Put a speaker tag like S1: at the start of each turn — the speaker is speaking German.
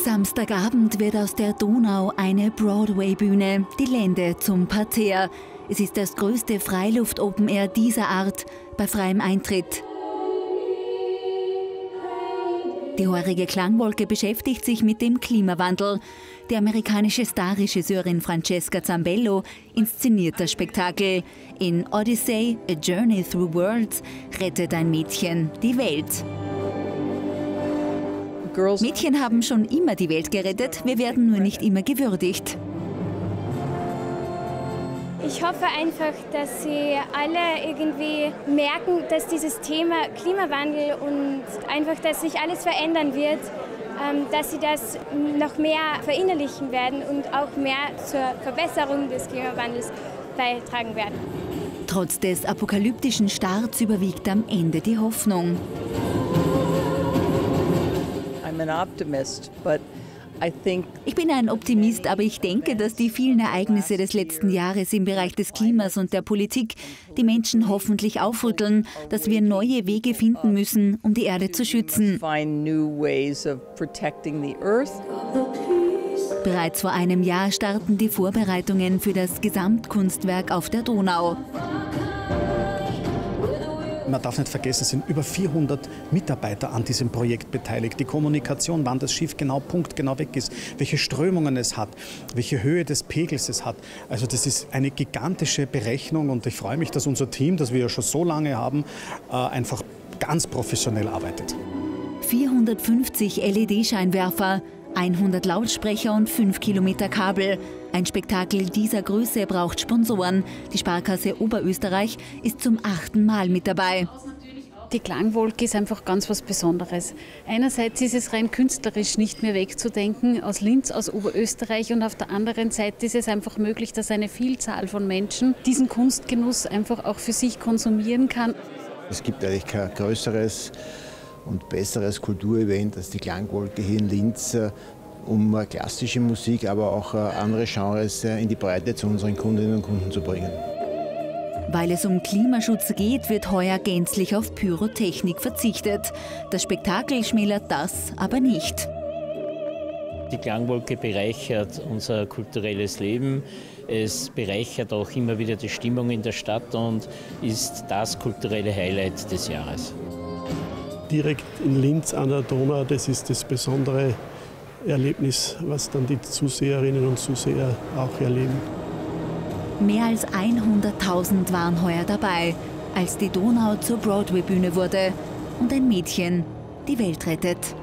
S1: Samstagabend wird aus der Donau eine Broadway-Bühne, die Lände zum Parterre. Es ist das größte Freiluft-Open-Air dieser Art bei freiem Eintritt. Die heurige Klangwolke beschäftigt sich mit dem Klimawandel. Die amerikanische Starregisseurin Francesca Zambello inszeniert das Spektakel. In Odyssey, A Journey Through Worlds rettet ein Mädchen die Welt. Mädchen haben schon immer die Welt gerettet, wir werden nur nicht immer gewürdigt.
S2: Ich hoffe einfach, dass Sie alle irgendwie merken, dass dieses Thema Klimawandel und einfach, dass sich alles verändern wird, dass Sie das noch mehr verinnerlichen werden und auch mehr zur Verbesserung des Klimawandels beitragen werden.
S1: Trotz des apokalyptischen Starts überwiegt am Ende die Hoffnung. Ich bin ein Optimist, aber ich denke, dass die vielen Ereignisse des letzten Jahres im Bereich des Klimas und der Politik die Menschen hoffentlich aufrütteln, dass wir neue Wege finden müssen, um die Erde zu schützen. Bereits vor einem Jahr starten die Vorbereitungen für das Gesamtkunstwerk auf der Donau.
S3: Man darf nicht vergessen, es sind über 400 Mitarbeiter an diesem Projekt beteiligt. Die Kommunikation, wann das Schiff punktgenau weg ist, welche Strömungen es hat, welche Höhe des Pegels es hat. Also das ist eine gigantische Berechnung und ich freue mich, dass unser Team, das wir ja schon so lange haben, einfach ganz professionell arbeitet.
S1: 450 LED-Scheinwerfer, 100 Lautsprecher und 5 Kilometer Kabel. Ein Spektakel dieser Größe braucht Sponsoren. Die Sparkasse Oberösterreich ist zum 8. Mal mit dabei.
S4: Die Klangwolke ist einfach ganz was Besonderes. Einerseits ist es rein künstlerisch nicht mehr wegzudenken aus Linz, aus Oberösterreich, und auf der anderen Seite ist es einfach möglich, dass eine Vielzahl von Menschen diesen Kunstgenuss einfach auch für sich konsumieren kann.
S5: Es gibt eigentlich kein größeres und besseres Kulturevent als die Klangwolke hier in Linz, um klassische Musik, aber auch andere Genres in die Breite zu unseren Kundinnen und Kunden zu bringen.
S1: Weil es um Klimaschutz geht, wird heuer gänzlich auf Pyrotechnik verzichtet. Das Spektakel schmälert das aber nicht.
S6: Die Klangwolke bereichert unser kulturelles Leben. Es bereichert auch immer wieder die Stimmung in der Stadt und ist das kulturelle Highlight des Jahres.
S7: Direkt in Linz an der Donau, das ist das besondere Erlebnis, was dann die Zuseherinnen und Zuseher auch erleben.
S1: Mehr als 100.000 waren heuer dabei, als die Donau zur Broadway-Bühne wurde und ein Mädchen die Welt rettet.